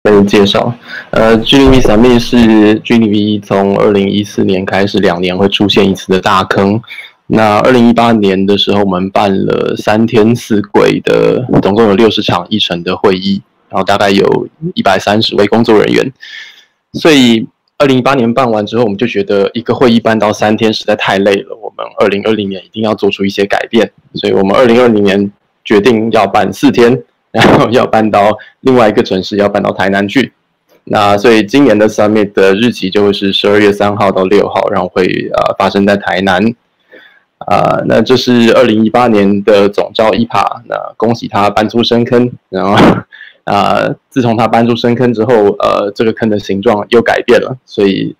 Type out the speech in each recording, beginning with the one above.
被介绍。G0V Summit 是 G0V 从2014年开始2年会出现一次的大坑。那2018年的时候，我们办了3天4柜的，总共有60场议程的会议，然后大概有130位工作人员。所以2018年办完之后，我们就觉得一个会议办到3天实在太累了，我们2020年一定要做出一些改变。所以我们2020年决定要办4天。然后要搬到另外一个城市，要搬到台南去。那所以今年的 Summit 的日期就会是12月3号到6号，然后会发生在台南。那这是2018年的总召IPA，那恭喜他搬出深坑。然后自从他搬出深坑之后，这个坑的形状又改变了，所以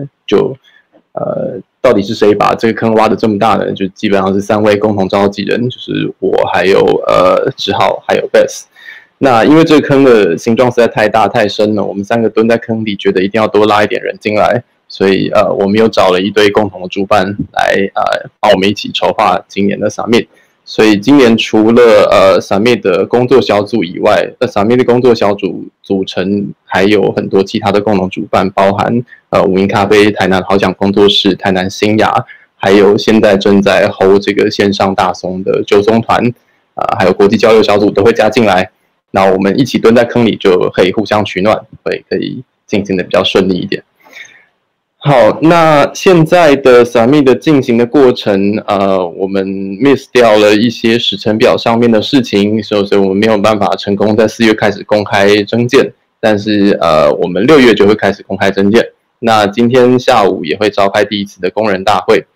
到底是谁把这个坑挖得这么大呢？就基本上是3位共同召集人，就是我，还有志浩，还有 Bess。那因为这个坑的形状实在太大太深了，我们3个蹲在坑里，觉得一定要多拉一点人进来，所以我们又找了一堆共同的主办来帮我们一起筹划今年的 Summit。所以今年除了Summit 的工作小组以外，Summit 的工作小组组成还有很多其他的共同主办，包含五音咖啡、台南好讲工作室、台南新雅，还有现在正在 hold 这个线上大松的9松团，还有国际交流小组都会加进来。那我们一起蹲在坑里就可以互相取暖，可以进行的比较顺利一点。好，那现在的 Summit 的进行的过程，我们 miss 掉了一些时程表上面的事情，所以我们没有办法成功在4月开始公开征件，但是我们6月就会开始公开征件。那今天下午也会召开第1次的工人大会，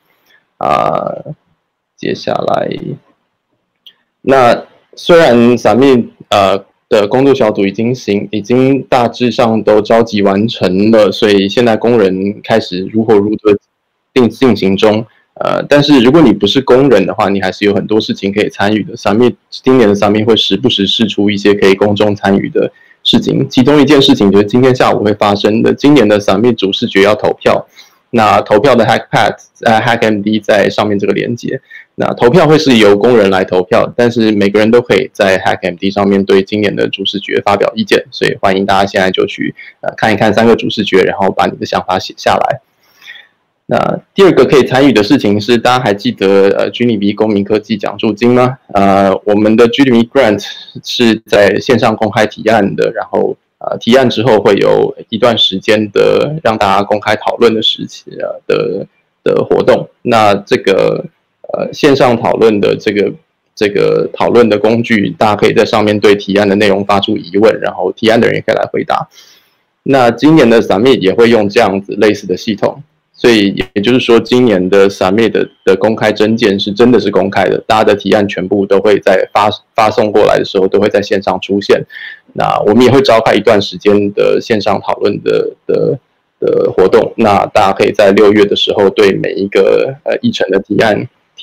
接下来，那虽然 Summit 的工作小组已经大致上都召集完成了，所以现在工人开始如火如荼进行中。但是如果你不是工人的话，你还是有很多事情可以参与的。今年的 Summit 会时不时释出一些可以公众参与的事情，其中一件事情就是今天下午会发生的。今年的 Summit 主视觉要投票，那投票的 HackMD 在上面这个连结。那投票会是由工人来投票，但是每个人都可以在 HackMD 上面对今年的主视觉发表意见，所以欢迎大家现在就去看一看3个主视觉，然后把你的想法写下来。那第2个可以参与的事情是，大家还记得G0V 公民科技奖助金吗？我们的 G0V Grant 是在线上公开提案的，然后提案之后会有一段时间的让大家公开讨论的时期的活动。那这个线上讨论的这个讨论的工具，大家可以在上面对提案的内容发出疑问，然后提案的人也可以来回答。那今年的 Summit 也会用这样子类似的系统，所以也就是说，今年的 Summit 的公开征件是真的是公开的，大家的提案全部都会在发送过来的时候都会在线上出现。那我们也会召开一段时间的线上讨论的活动，那大家可以在6月的时候对每一个议程的提案提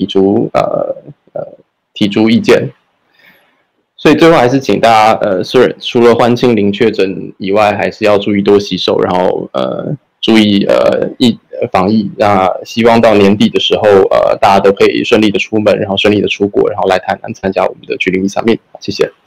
出意见。所以最后还是请大家除了欢庆零确诊以外，还是要注意多洗手，然后注意防疫。那希望到年底的时候大家都可以顺利的出门，然后顺利的出国，然后来台南参加我们的G0V Summit。谢谢。